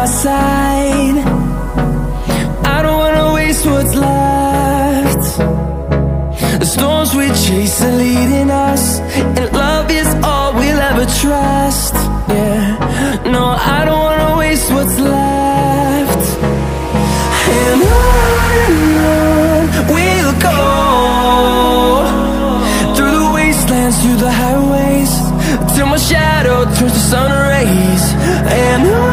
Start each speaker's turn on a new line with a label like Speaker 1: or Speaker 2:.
Speaker 1: side. I don't wanna waste what's left. The storms we chase are leading us, and love is all we'll ever trust. Yeah, no, I don't wanna waste what's left. And on we'll go, through the wastelands, through the highways, till my shadow turns to sun rays. And on